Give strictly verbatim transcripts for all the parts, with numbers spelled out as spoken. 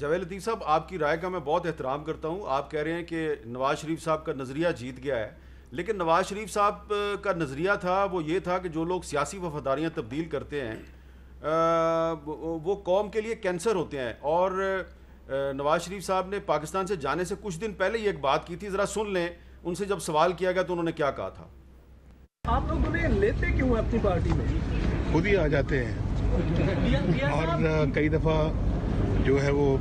جاوید لطیف صاحب، آپ کی رائے کا میں بہت احترام کرتا ہوں. آپ کہہ رہے ہیں کہ نواز شریف صاحب کا نظریہ جیت گیا ہے، لیکن نواز شریف صاحب کا نظریہ تھا وہ یہ تھا کہ جو لوگ سیاسی وفاداریاں تبدیل کرتے ہیں وہ قوم کے لیے کینسر ہوتے ہیں. اور نواز شریف صاحب نے پاکستان سے جانے سے کچھ دن پہلے یہ ایک بات کی تھی، ذرا سن لیں. ان سے جب سوال کیا گیا تو انہوں نے کیا کہا تھا. آپ لوگوں نے لیتے کیوں اپنی پارٹی میں؟ خود ہی آ جاتے ہیں اور کئی دفعہ جو ہے وہ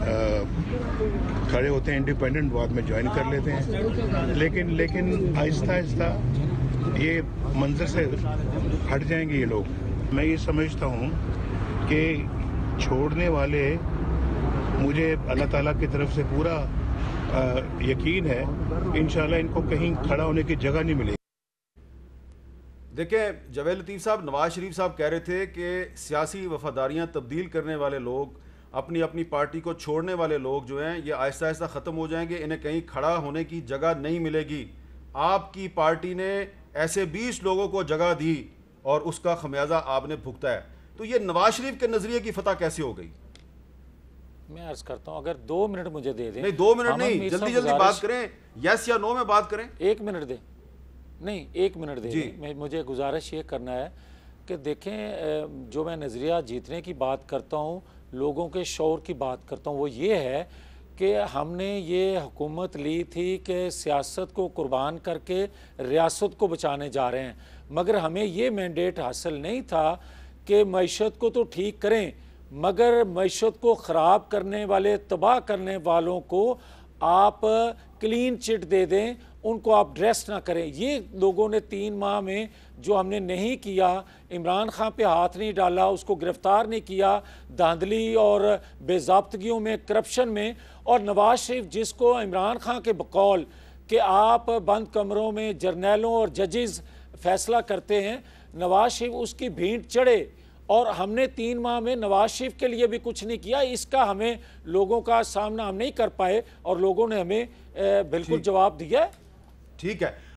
کھڑے ہوتے ہیں انڈیپینڈنٹ، بعد میں جوائن کر لیتے ہیں. لیکن لیکن آہستہ آہستہ یہ منظر سے ہٹ جائیں گے یہ لوگ. میں یہ سمجھتا ہوں کہ چھوڑنے والے، مجھے اللہ تعالیٰ کی طرف سے پورا یقین ہے انشاءاللہ ان کو کہیں کھڑا ہونے کی جگہ نہیں ملے گی. دیکھیں جاوید لطیف صاحب، نواز شریف صاحب کہہ رہے تھے کہ سیاسی وفاداریاں تبدیل کرنے والے لوگ، اپنی اپنی پارٹی کو چھوڑنے والے لوگ جو ہیں یہ آہستہ آہستہ ختم ہو جائیں گے، انہیں کہیں کھڑا ہونے کی جگہ نہیں ملے گی. آپ کی پارٹی نے ایسے بیس لوگوں کو جگہ دی اور اس کا خمیازہ آپ نے بھگتا ہے. تو یہ نواز شریف کے نظریے کی فتح کیسے ہو گئی؟ میں عرض کرتا ہوں اگر دو منٹ مجھے دے دیں. نہیں دو منٹ نہیں، جلدی جلدی بات کریں، یس یا نو میں بات کریں. ایک منٹ دیں، نہیں ایک منٹ دیں. میں مجھے گزارش یہ کرنا ہے کہ دیکھیں، جو میں نظریہ جیتنے کی بات کرتا ہوں، لوگوں کے شعور کی بات کرتا ہوں، وہ یہ ہے کہ ہم نے یہ حکومت لی تھی کہ سیاست کو قربان کر کے ریاست کو بچانے جا رہے ہیں، مگر ہمیں یہ مینڈیٹ حاصل نہیں تھا کہ معیشت کو تو ٹھیک کریں، مگر معیشت کو خراب کرنے والے، تباہ کرنے والوں کو آپ کلین چٹ دے دیں، ان کو آپ ڈریس نہ کریں. یہ لوگوں نے تین ماہ میں جو ہم نے نہیں کیا، عمران خان پہ ہاتھ نہیں ڈالا، اس کو گرفتار نہیں کیا دھاندلی اور بے ضابطگیوں میں، کرپشن میں. اور نواز شریف جس کو عمران خان کے بقول کہ آپ بند کمروں میں جرنیلوں اور ججز فیصلہ کرتے ہیں، نواز شریف اس کی بھینٹ چڑھے. اور ہم نے تین ماہ میں نواز شریف کے لیے بھی کچھ نہیں کیا. اس کا ہمیں لوگوں کا سامنا ہم نہیں کر پائے اور لوگوں نے ہمیں بالکل جواب دیا ہے. ٹھیک ہے.